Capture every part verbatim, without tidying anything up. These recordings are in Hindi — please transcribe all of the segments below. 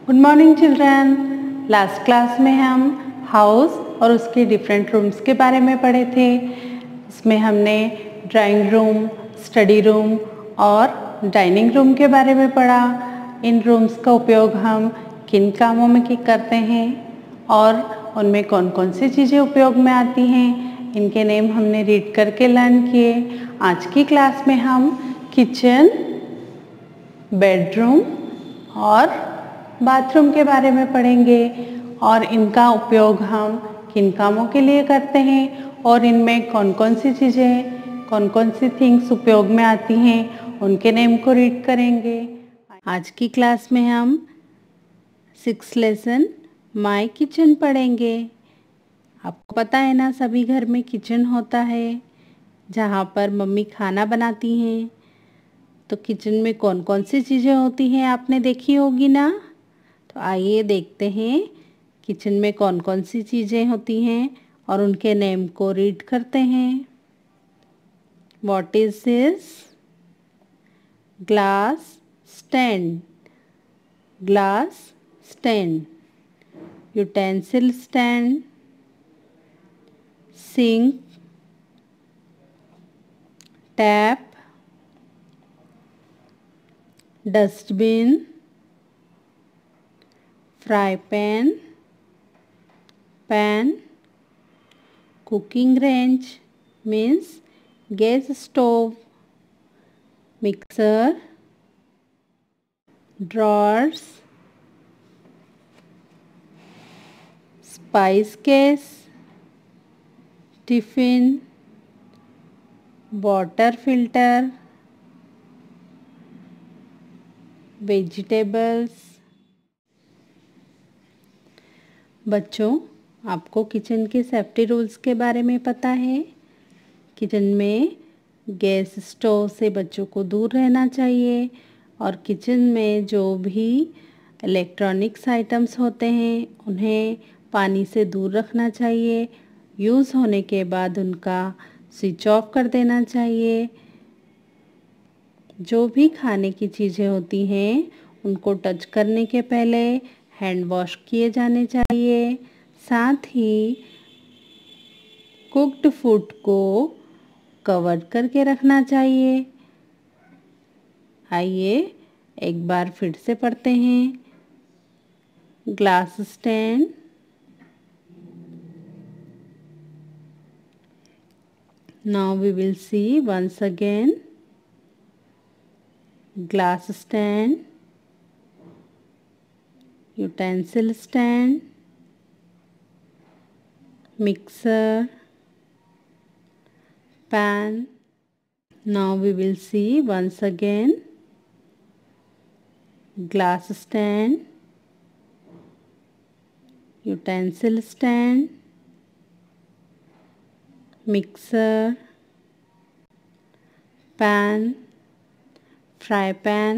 Good morning children. Last class में हम हाउस और उसके डिफरेंट रूम्स के बारे में पढ़े थे। इसमें हमने ड्राइंग रूम, स्टडी रूम और डाइनिंग रूम के बारे में पढ़ा। इन रूम्स का उपयोग हम किन कामों में की करते हैं और उनमें कौन कौन सी चीज़ें उपयोग में आती हैं, इनके नेम हमने रीड करके लर्न किए। आज की क्लास में हम किचन, बेडरूम और बाथरूम के बारे में पढ़ेंगे और इनका उपयोग हम किन कामों के लिए करते हैं और इनमें कौन कौन सी चीज़ें, कौन कौन सी थिंग्स उपयोग में आती हैं, उनके नेम को रीड करेंगे। आज की क्लास में हम सिक्स लेसन माय किचन पढ़ेंगे। आपको पता है ना, सभी घर में किचन होता है जहाँ पर मम्मी खाना बनाती हैं। तो किचन में कौन कौन सी चीज़ें होती हैं आपने देखी होगी ना। तो आइए देखते हैं किचन में कौन कौन सी चीज़ें होती हैं और उनके नेम को रीड करते हैं। What is this? Glass stand, glass stand, utensil stand, sink, tap, dustbin, fry pan, pan, cooking range means gas stove, mixer, drawers, spice case, tiffin, water filter, vegetables. बच्चों, आपको किचन के सेफ्टी रूल्स के बारे में पता है। किचन में गैस स्टोव से बच्चों को दूर रहना चाहिए और किचन में जो भी इलेक्ट्रॉनिक्स आइटम्स होते हैं उन्हें पानी से दूर रखना चाहिए। यूज़ होने के बाद उनका स्विच ऑफ कर देना चाहिए। जो भी खाने की चीज़ें होती हैं उनको टच करने के पहले हैंड वॉश किए जाने चाहिए। साथ ही कुक्ड फूड को कवर करके रखना चाहिए। आइए एक बार फिर से पढ़ते हैं। Glass stand, now we will see once again. Glass stand, utensil stand, mixer, pan. Now we will see once again. Glass stand, utensil stand, mixer, pan, fry pan,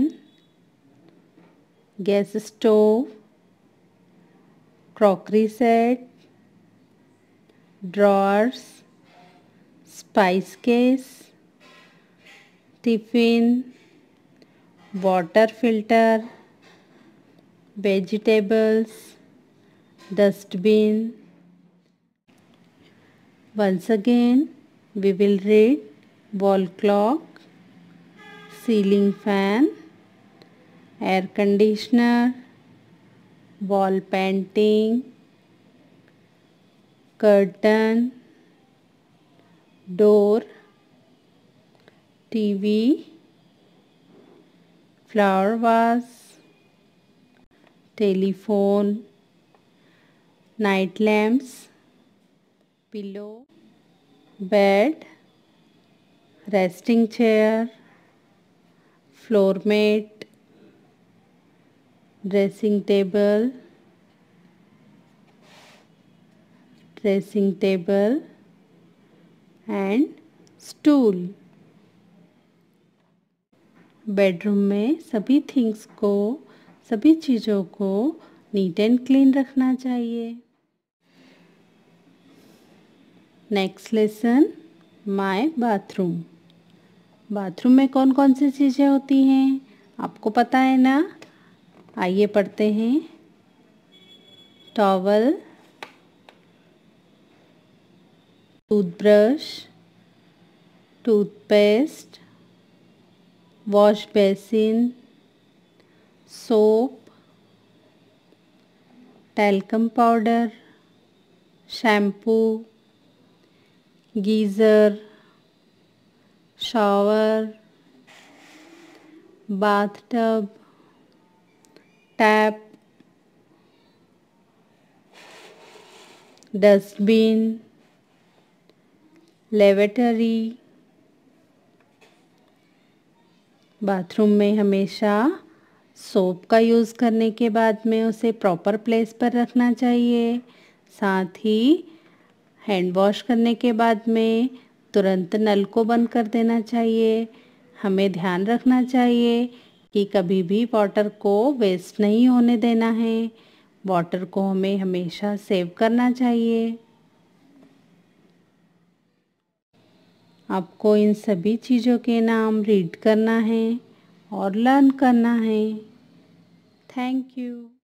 gas stove, crockery set, drawers, spice case, tiffin, water filter, vegetables, dustbin. Once again we will read wall clock, ceiling fan, air conditioner, wall painting, curtain, door, T V, flower vase, telephone, night lamps, pillow, bed, resting chair, floor mat, dressing table, dressing table and stool. Bedroom में सभी थिंग्स को, सभी चीज़ों को नीट एंड क्लीन रखना चाहिए। Next lesson my bathroom. Bathroom में कौन कौन सी चीज़ें होती हैं आपको पता है ना। आइए पढ़ते हैं। Towel, toothbrush, toothpaste, wash basin, soap, talcum powder, shampoo, geyser, shower, bath tub, tap, dustbin, lavatory. Bathroom में हमेशा सोप का यूज़ करने के बाद में उसे प्रॉपर प्लेस पर रखना चाहिए। साथ ही हैंड वॉश करने के बाद में तुरंत नल को बंद कर देना चाहिए। हमें ध्यान रखना चाहिए कि कभी भी वाटर को वेस्ट नहीं होने देना है। वाटर को हमें हमेशा सेव करना चाहिए। आपको इन सभी चीज़ों के नाम रीड करना है और लर्न करना है। Thank you.